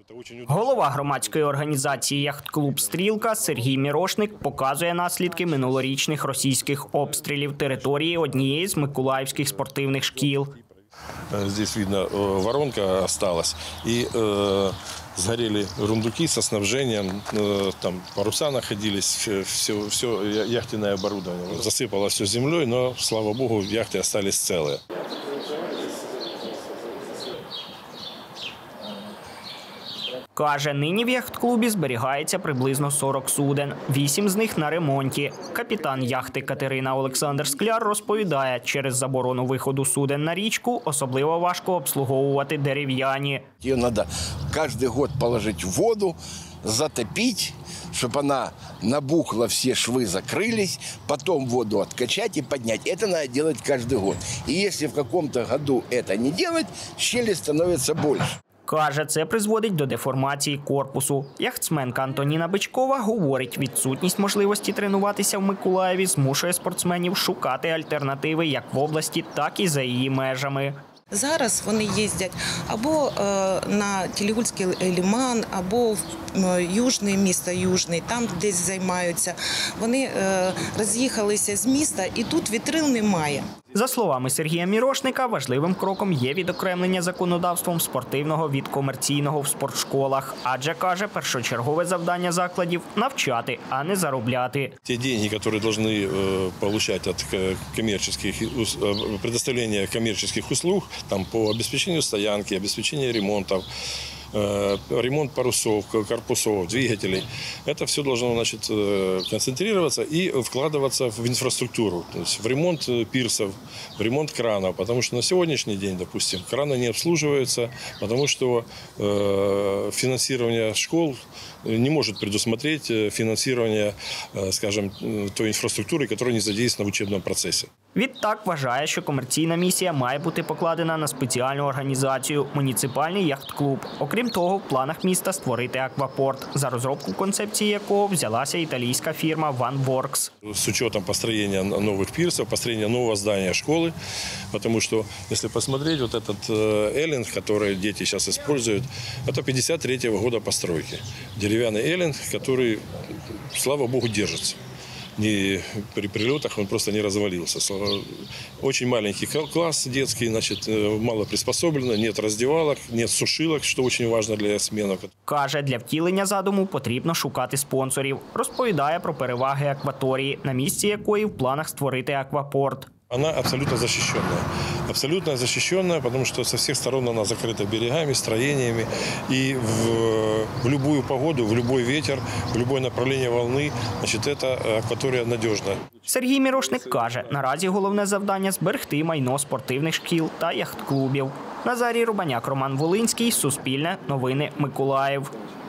Голова громадської організації «Яхт-клуб Стрілка» Сергій Мірошник показує наслідки минулорічних російських обстрілів території однієї з миколаївських спортивних шкіл. Здесь видно, воронка осталась, и сгорели рундуки со снабжением, там паруса находились, все яхтенное оборудование. Засыпало все землей, но, слава богу, яхты остались целые. Каже, нині в яхт-клубі зберігається приблизно 40 суден. 8 з них на ремонті. Капітан яхти Катерина Олександр Скляр розповідає, через заборону виходу суден на річку особливо важко обслуговувати дерев'яні. Її треба кожен рік положити в воду, затопити, чтобы она набухла, все швы закрылись, потом воду откачать и поднять. Это надо делать каждый год. И если в каком-то году это не делать, щели становятся больше. Каже, це призводить до деформації корпусу. Яхтсменка Антоніна Бичкова говорить, відсутність можливості тренуватися в Миколаєві змушує спортсменів шукати альтернативи як в області, так і за її межами. Зараз вони їздять або на Телігульський лиман, або в Южний, місто Южний, там десь займаються. Вони роз'їхалися з міста і тут вітрил немає. За словами Сергія Мірошника, важливим кроком є відокремлення законодавством спортивного від комерційного в спортшколах. Адже, каже, першочергове завдання закладів – навчати, а не заробляти. Те деньги, которые должны получать от предоставления коммерческих услуг, там, по обеспечению стоянки, обеспечению ремонтов, ремонт парусов, корпусов, двигателей. Это все должно, значит, концентрироваться и вкладываться в инфраструктуру, то есть в ремонт пирсов, в ремонт кранов, потому что на сегодняшний день, допустим, краны не обслуживаются, потому что финансирование школ не может предусмотреть финансирование, скажем, той инфраструктуры, которая не задействована в учебном процессе. Відтак вважає, що комерційна місія має бути покладена на спеціальну організацію – муніципальний яхт-клуб. Окрім того, в планах міста створити аквапорт, за розробку концепції якого взялася італійська фірма OneWorks. С учетом построения новых пирсов, построения нового здания школы, потому что, если посмотреть, вот этот эллинг, который дети сейчас используют, это 53-го года постройки. Деревянный эллинг, который, слава богу, держится. При прилетах он просто не развалился. Очень маленький класс детский, значит, мало приспособлено, нет раздевалок, нет сушилок, что очень важно для яхтсменов. Каже, для втілення задуму потрібно шукати спонсорів. Розповідає про переваги акваторії, на місці якої в планах створити аквапорт. Она абсолютно защищенная, потому что со всех сторон она закрыта берегами, строениями. И в любую погоду, в любой ветер, в любое направление волны, значит, эта акватория надежна. Сергій Мірошник каже, наразі головне завдання – зберегти майно спортивних шкіл та яхт-клубів. Назарій Рубаняк, Роман Волинський, Суспільне, Новини, Миколаїв.